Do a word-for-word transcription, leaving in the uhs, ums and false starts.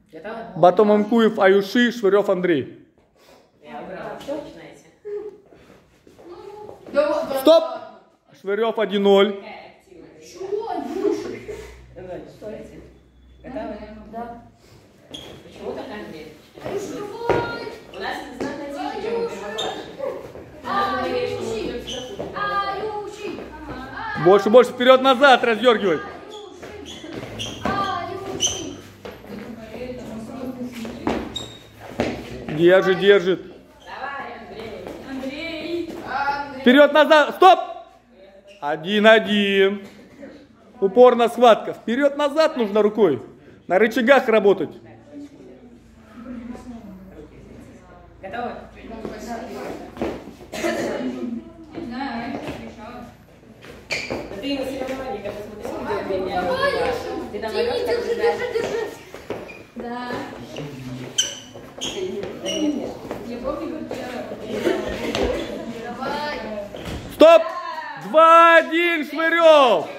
Батом Амкуев Аюши, Швырев Андрей. Стоп! Швырев один ноль. Да. Почему так, Андрей? У нас это знак на чем мы Больше, больше, вперед-назад раздергивай. Держит, держит. Давай, Андрей. Андрей. Вперед-назад, стоп! Один-один. Упорная схватка. Вперед-назад нужно рукой. На рычагах работать. Готовы? Ты на соревновании, когда смотришь, меня. Ты там Держи, держи, держи. Да. Да нет, нет. Я помню, как я... Давай. Стоп! Два-один, Швырев!